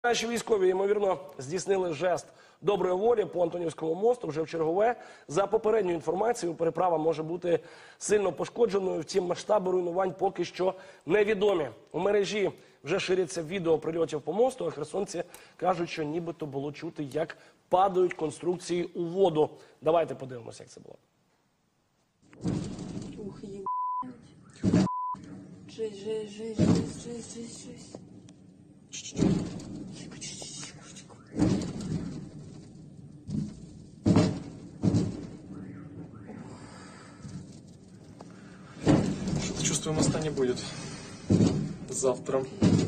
Наші військові, ймовірно, здійснили жест доброї волі по Антонівському мосту вже в чергове. За попередньою інформацією, переправа може бути сильно пошкодженою, втім масштаби руйнувань поки що невідомі. У мережі вже ширяться відео прильотів по мосту, а херсонці кажуть, що нібито було чути, як падають конструкції у воду. Давайте подивимося, як це було. Ух, ебать. Жесть. Что-то чувствую, моста не будет завтра.